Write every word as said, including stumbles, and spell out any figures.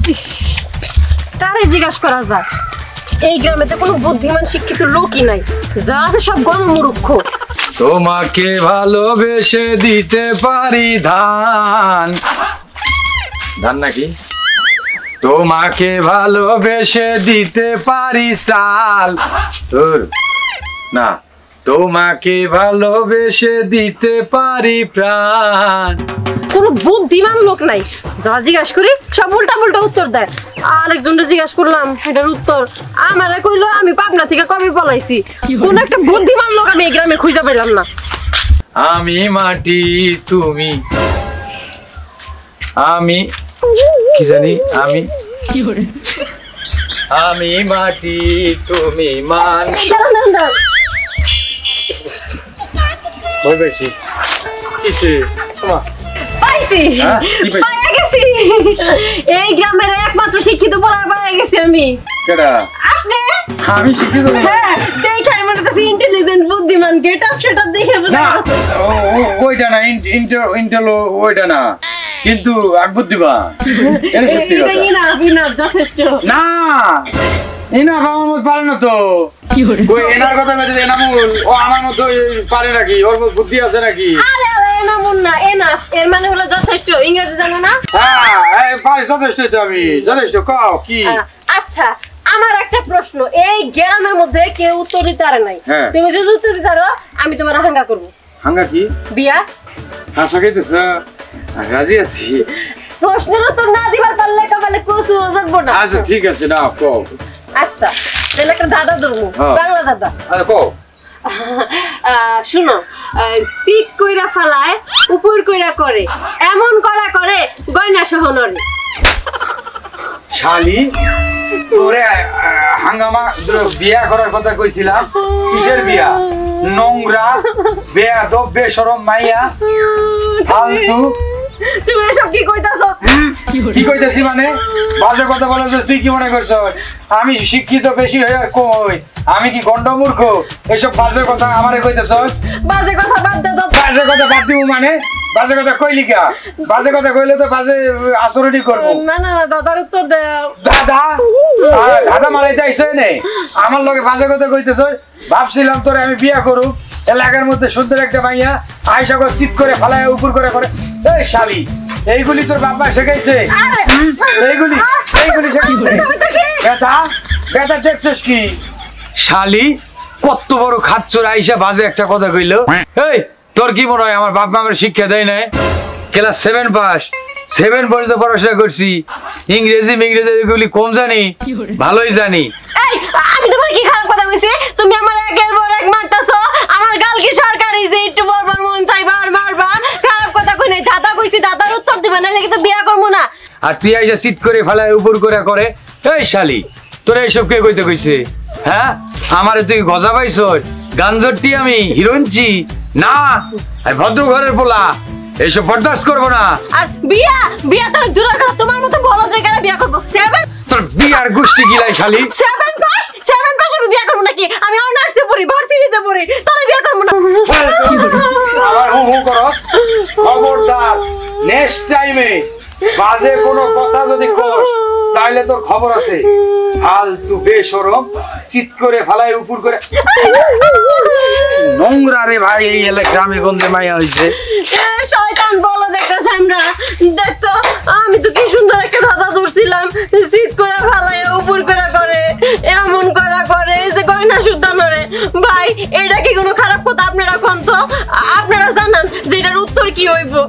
তারে জিজ্ঞাসা করা যায়, এই গ্রামেতে কোনো বুদ্ধিমান শিক্ষিত লোকই নাই, যা আছে সব গণমূর্খ। তোমাকে ভালোবেসে দিতে পারি ধান, ধান নাকি? তোমাকে ভালোবেসে দিতে পারি চাল, তোর না, তোমাকে ভালোবেসে দিতে পারি প্রাণ। কোনো বুদ্ধিমান লোক নাই, যা জিজ্ঞাসা করি সব উল্টা পুল্টা উত্তর দেয়। আরেকজনকে জিজ্ঞাসা করলাম, এটার উত্তর আমারে কইলো আমি পাবনা থেকে কবে পলাইছি। কোন একটা বুদ্ধিমান লোক আমি এই গ্রামে খুঁজে পেলাম না। আমি মাটি তুমি, আমি কি জানি, আমি আমি মাটি তুমি মান। ভয় পেয়েছি, কিসে পাইছি, পাইয়া গেছি। এই গ্রামের একমাত্র শিক্ষিত বলা পাইয়া গেছি আমি। কেডা? আপনি। আমি শিক্ষিত? হ্যাঁ, দেখাই মনে হচ্ছে ইন্টেলিজেন্ট বুদ্ধিমান, গেটআপ সেটআপ দেখে বুঝা যাচ্ছে। ওইটা না, ইন্টার ইন্টারলো ওইটা না, কিন্তু আমি বুদ্ধিমান। এটা সত্যি কথা। এটা না, বিনা যথেষ্ট না, এনা আমার মত পারে না তো। কি করে কই এনার কথা বলতে, এনামুল ও আমার মত পারে নাকি? ওর মত বুদ্ধি আছে নাকি? আরে আরে এনামুল না, এনাফ এর মানে হলো যথেষ্ট। ইংরেজি জানো না? হ্যাঁ, এই পারি যথেষ্ট তো আমি। যথেষ্ট কও কি? আচ্ছা, আমার একটা প্রশ্ন, এই গ্রামের মধ্যে কেউ উত্তর দিতে পারে নাই, তুমি যদি উত্তর দিতে পারো আমি তোমার হাঙ্গা করব। হাঙ্গা কি? বিয়া। হাসা খাইতেছ? রাজি আছি। প্রশ্নের উত্তর না দিবার পারলে কপালে কুসু জড়বো না। আচ্ছা ঠিক আছে, না কও। আচ্ছা, তাহলে একটা দাদা ধরবো, বাংলা দাদা। আরে কও। শুনো, স্পিক কইরা ফালায় উপর কইরা করে, এমন করা করে গয়না সহ নরে। শালি তোরে হাঙ্গামা বিয়া করার কথা কইছিলাম, কিসের বিয়া? নোংরা বেয়াদব বেশরম মাইয়া ফালতু। তুমি এসব কি কইতাছো? কি কইতাছি মানে? বাজে কথা বলে যে তুই কি মনে করছ আমি শিক্ষিত বেশি হয়ে কই? আমি কি গন্ড মূর্খ? এসব বাজে কথা আমারে কইতাছ? বাজে কথা বাদ দে। বাজে কথা বাদ দিব মানে? বাজে কথা কইলি কা? বাজে কথা কইলে তো বাজে আচরণই করব। না না না, দাদার উত্তর দাও। দাদা? দাদা মারাইতে আইছই নে? আমার লগে বাজে কথা কইতেছ? ভাবছিলাম তোরে আমি বিয়া করব, এলাকার মধ্যে সুন্দর একটা মাইয়া আয়শা করে চিৎ করে ফালায় উপর করে করে। এই শালি, এইগুলি তোর বাবা শেখাইছে? এইগুলি এইগুলি শেখাইছে? বেটা বেটা দেখছিস কি? শালি কত বড় খাচ্চর আইসা বাজে একটা কথা কইলো। এই তোর কি মনে হয় আমার বাপ মা আমার শিক্ষা দেয় নাই? ক্লাস সেভেন পাস, সেভেন পর্যন্ত পড়াশোনা করছি। ইংরেজি ইংরেজি এগুলি কম জানি, ভালোই জানি। এই আমি তোমার কি খারাপ কথা কইছি? তুমি আমার একের পর এক মারতাছো। আমার গাল কি সরকারি যে একটু বলবার মন চাইবা আর মারবা? খারাপ কথা কই নাই, দাদা কইছি, দাদার উত্তর দিবা, নাহলে কিন্তু বিয়া করব না। আর তুই আইসা চিৎ করে ফেলায় উপর করে করে। এই শালি তোরা এইসব কে কইতে কইছে? হ্যাঁ, আমারে তুই গজা পাইছ? গাঞ্জরটি আমি হিরোইনছি না, ভদ্র ঘরের পোলা, এইসব বরদাস্ত করবো না। আর বিয়া বিয়া তো দূরের কথা, তোমার মতো বড় জায়গায় বিয়া করব। সেভেন তোর বিয়ার গোষ্ঠী গিলাই শালি। সেভেন পাস, সেভেন পাস আমি বিয়া করব নাকি? আমি অনার্সে পড়ি, ভার্সিটিতে পড়ি, তাহলে বিয়া করব না। আবার হু হু করো। খবরদার, নেক্সট টাইমে বাজে কোনো কথা যদি কস তাহলে তোর খবর আছে। ফালতু বেশরম চিৎ করে ফালায় উপর করে। নোংরা রে ভাই, এই এলাকা গ্রামে গন্ধে মাইয়া হইছে। শয়তান বলো দেখতেছ আমরা। দেখতো আমি তো কি সুন্দর একটা দাদা ধরছিলাম, চিৎ করে ফালায় উপর করে করে, এমন করা করে যে গয়না সুদ্ধা নরে। ভাই এটা কি কোনো খারাপ কথা? আপনারা কোন তো আপনারা জানান যে এটার উত্তর কি হইব?